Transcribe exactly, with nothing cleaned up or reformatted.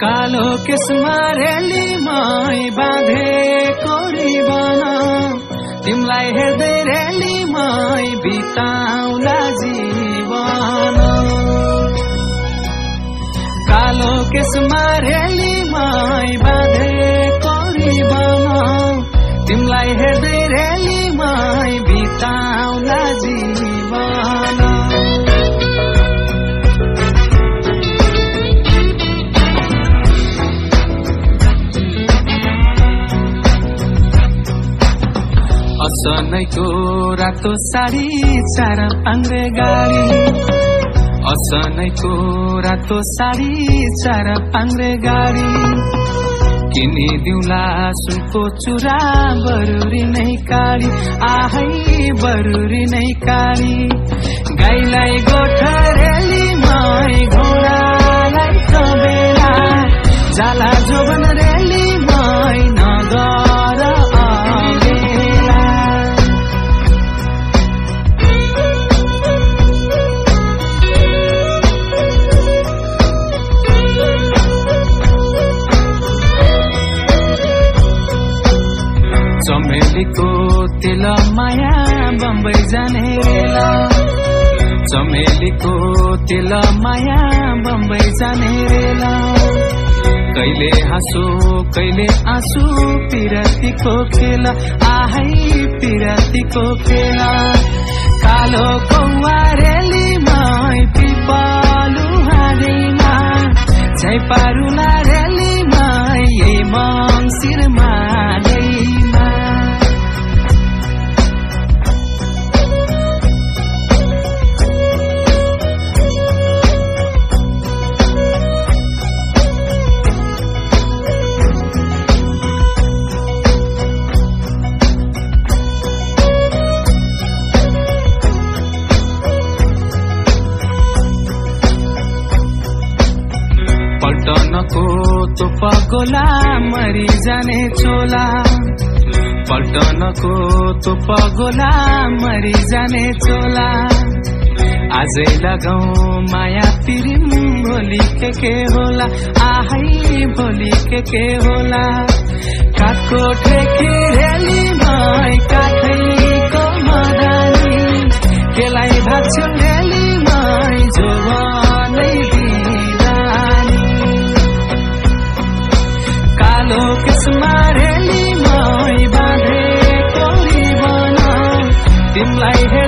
कालो केसमा रेलीमै बाँधेको रिबन तिमलाई हेर्दै रेलीमै बिताउला जीवन कालो केसमा रेलीमै बाँधेको रिबन तिमलाई हेर्दै रेलीमै बिताउला जीवन असनैको रातो साडी चार पाङ्रे गाडी असनैको रातो साडी चार पाङ्रे गाडी किनिदिउँला सुनको चुरा बरुरी नै काडी आहै बरुरी नै काडी गाईलाई गोठरेलीमै घोडालाई तबेला जाला जोबन रेलीमै नगर चमेलीको तेल माया बम्बई जाने रेला चमेलीको तेल माया बम्बई जाने रेला कहिले हाँसो कहिले आँसु पिरतीको खेल आहै पिरतीको खेल कालो कौवा रेलीमै पिपलु हाडीमा झैपारुला रेलीमै यही मङ्सिरमा पल्टनको तो पगोला मरी जाने चोला पल्टनको तो पगोला मरी जाने चोला आजै लगाऊ माया पिरिम भोलि के के होला आहै भोलि के के होला काठको ठेकी रेलीमै काठैको मदानी केलाई भाग्छौ रेलीमै जोवनै कालो केसमा रेलीमै बाँधेको रिबन तिमलाई